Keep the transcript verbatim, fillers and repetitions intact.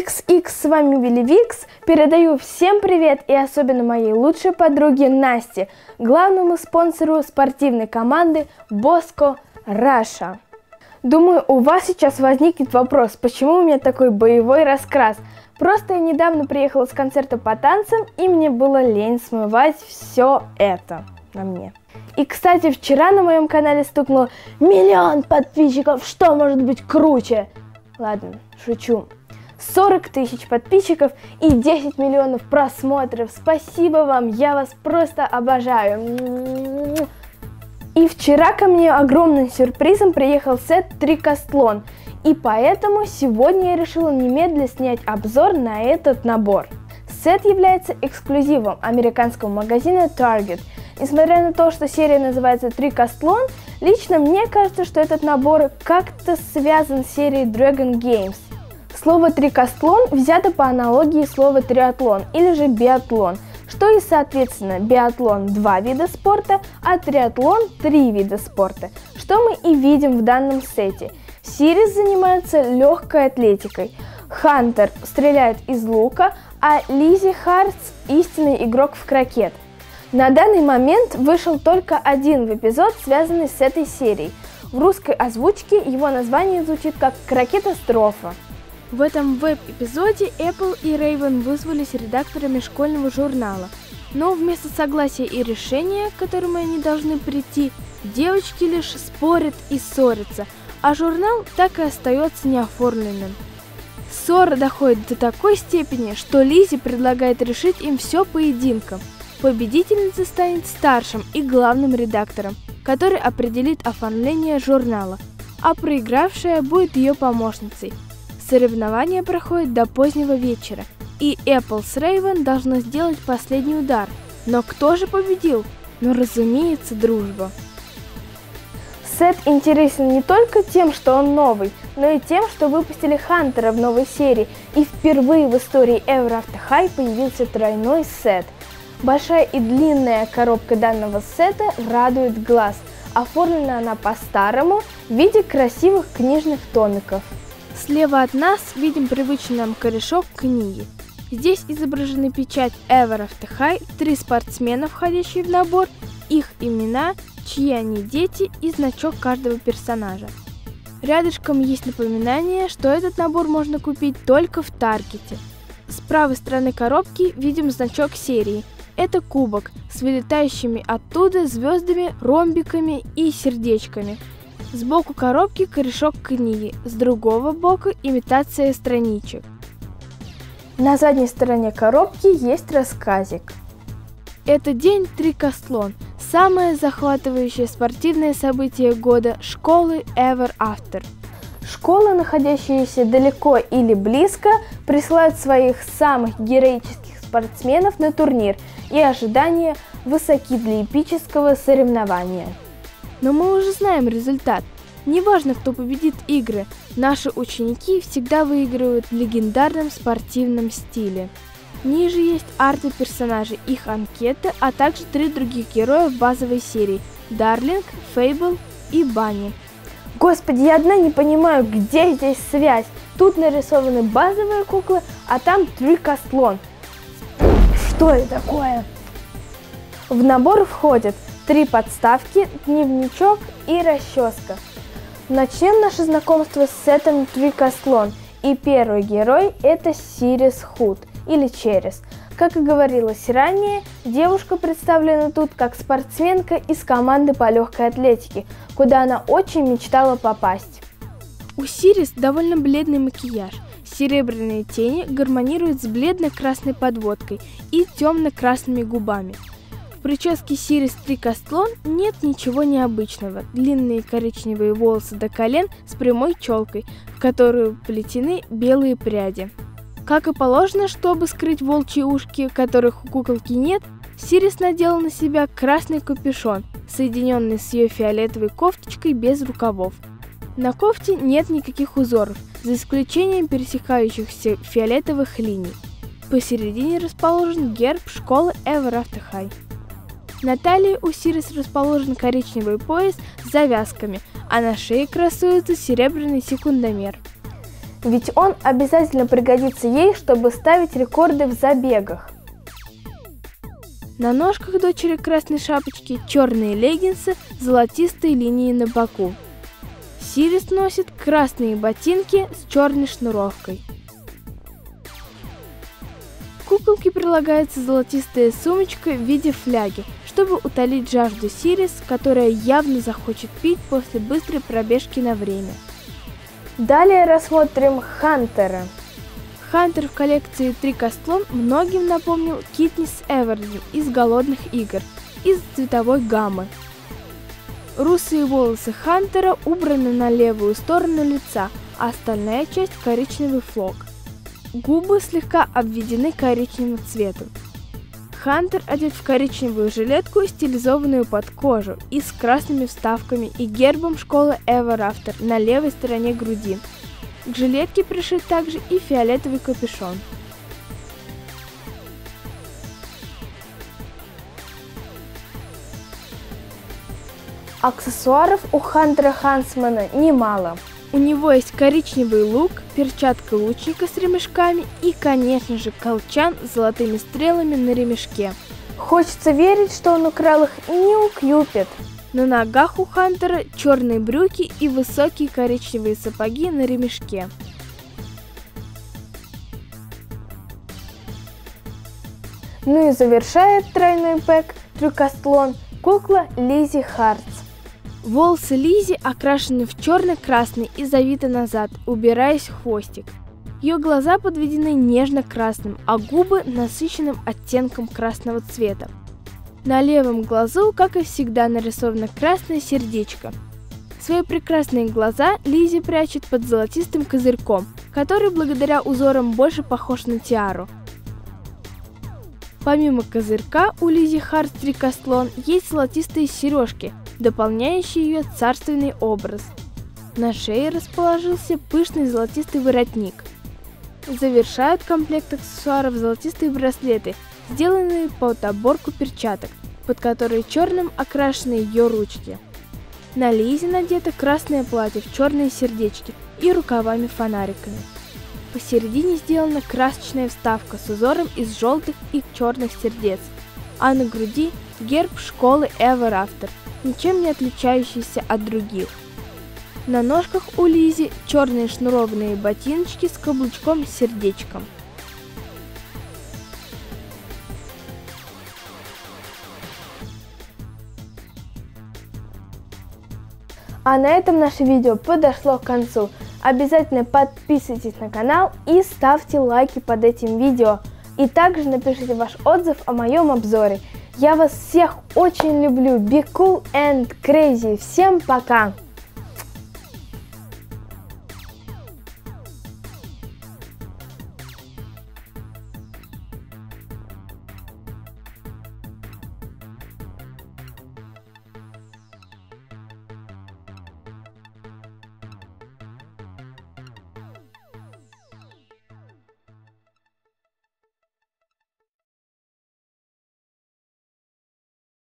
икс икс, с вами Вилли Викс. Передаю всем привет и особенно моей лучшей подруге Насте, главному спонсору спортивной команды Bosco Russia. Думаю, у вас сейчас возникнет вопрос, почему у меня такой боевой раскрас. Просто я недавно приехала с концерта по танцам, и мне было лень смывать все это на мне. И, кстати, вчера на моем канале стукнуло миллион подписчиков, что может быть круче? Ладно, шучу. сорок тысяч подписчиков и десять миллионов просмотров. Спасибо вам, я вас просто обожаю. И вчера ко мне огромным сюрпризом приехал сет Трикостлон. И поэтому сегодня я решила немедленно снять обзор на этот набор. Сет является эксклюзивом американского магазина Target. Несмотря на то, что серия называется Трикостлон, лично мне кажется, что этот набор как-то связан с серией Dragon Games. Слово трикостлон взято по аналогии слова триатлон или же биатлон, что и соответственно биатлон два вида спорта, а триатлон три вида спорта, что мы и видим в данном сете. Сирис занимается легкой атлетикой, Хантер стреляет из лука, а Лизи Хартс истинный игрок в крокет. На данный момент вышел только один эпизод, связанный с этой серией. В русской озвучке его название звучит как «Крокетострофа». В этом веб-эпизоде Apple и Raven вызвались редакторами школьного журнала, но вместо согласия и решения, к которому они должны прийти, девочки лишь спорят и ссорятся, а журнал так и остается неоформленным. Ссора доходит до такой степени, что Лизи предлагает решить им все поединком. Победительница станет старшим и главным редактором, который определит оформление журнала, а проигравшая будет ее помощницей. Соревнования проходят до позднего вечера, и Apple с Raven должны сделать последний удар. Но кто же победил? Ну, разумеется, дружба. Сет интересен не только тем, что он новый, но и тем, что выпустили Хантера в новой серии, и впервые в истории Ever After High появился тройной сет. Большая и длинная коробка данного сета радует глаз. Оформлена она по-старому в виде красивых книжных томиков. Слева от нас видим привычный нам корешок книги. Здесь изображены печать Ever After High, три спортсмена, входящие в набор, их имена, чьи они дети и значок каждого персонажа. Рядышком есть напоминание, что этот набор можно купить только в Таргете. С правой стороны коробки видим значок серии. Это кубок с вылетающими оттуда звездами, ромбиками и сердечками. Сбоку коробки корешок книги, с другого бока имитация страничек. На задней стороне коробки есть рассказик. Это день Трикостлон, самое захватывающее спортивное событие года школы Ever After. Школы, находящиеся далеко или близко, присылают своих самых героических спортсменов на турнир, и ожидания высоки для эпического соревнования. Но мы уже знаем результат. Неважно, кто победит игры, наши ученики всегда выигрывают в легендарном спортивном стиле. Ниже есть арты персонажей, их анкеты, а также три других героя в базовой серии – Дарлинг, Фейбл и Банни. Господи, я одна не понимаю, где здесь связь. Тут нарисованы базовые куклы, а там Трикостлон. Что это такое? В набор входят три подставки, дневничок и расческа. Начнем наше знакомство с сетом Трикостлон. И первый герой – это Сирис Худ, или Черес. Как и говорилось ранее, девушка представлена тут как спортсменка из команды по легкой атлетике, куда она очень мечтала попасть. У Сирис довольно бледный макияж. Серебряные тени гармонируют с бледно-красной подводкой и темно-красными губами. В прическе Сирис Трикостлон нет ничего необычного. Длинные коричневые волосы до колен с прямой челкой, в которую плетены белые пряди. Как и положено, чтобы скрыть волчьи ушки, которых у куколки нет, Сирис надела на себя красный капюшон, соединенный с ее фиолетовой кофточкой без рукавов. На кофте нет никаких узоров, за исключением пересекающихся фиолетовых линий. Посередине расположен герб школы Ever After High. На талии у Сирис расположен коричневый пояс с завязками, а на шее красуется серебряный секундомер. ведь он обязательно пригодится ей, чтобы ставить рекорды в забегах. На ножках дочери Красной Шапочки черные леггинсы с золотистой линией на боку. Сирис носит красные ботинки с черной шнуровкой. К куколке прилагается золотистая сумочка в виде фляги, чтобы утолить жажду Сирис, которая явно захочет пить после быстрой пробежки на время. Далее рассмотрим Хантера. Хантер в коллекции Трикостлон многим напомнил Китнис Эверли из «Голодных игр» из цветовой гаммы. Русые волосы Хантера убраны на левую сторону лица, а остальная часть – коричневый флок. Губы слегка обведены коричневым цветом. Хантер одет в коричневую жилетку, стилизованную под кожу и с красными вставками и гербом школы Ever After на левой стороне груди. К жилетке пришит также и фиолетовый капюшон. Аксессуаров у Хантера Хансмана немало. У него есть коричневый лук, перчатка лучника с ремешками и, конечно же, колчан с золотыми стрелами на ремешке. Хочется верить, что он украл их не у Кьюпид. На ногах у Хантера черные брюки и высокие коричневые сапоги на ремешке. Ну и завершает тройной пэк Трикостлон кукла Лиззи Хартс. Волосы Лиззи окрашены в черно-красный и завиты назад, убираясь в хвостик. Ее глаза подведены нежно-красным, а губы насыщенным оттенком красного цвета. На левом глазу, как и всегда, нарисовано красное сердечко. Свои прекрасные глаза Лиззи прячет под золотистым козырьком, который благодаря узорам больше похож на тиару. Помимо козырька у Лиззи Хартс Трикостлон есть золотистые сережки, дополняющие ее царственный образ. На шее расположился пышный золотистый воротник. Завершают комплект аксессуаров золотистые браслеты, сделанные под оборку перчаток, под которые черным окрашены ее ручки. На Лиззи надето красное платье в черные сердечки и рукавами-фонариками. Посередине сделана красочная вставка с узором из желтых и черных сердец, а на груди герб школы Ever After, ничем не отличающийся от других. На ножках у Лиззи черные шнурованные ботиночки с каблучком с сердечком. А на этом наше видео подошло к концу. Обязательно подписывайтесь на канал и ставьте лайки под этим видео. И также напишите ваш отзыв о моем обзоре. Я вас всех очень люблю. Be cool and crazy. Всем пока!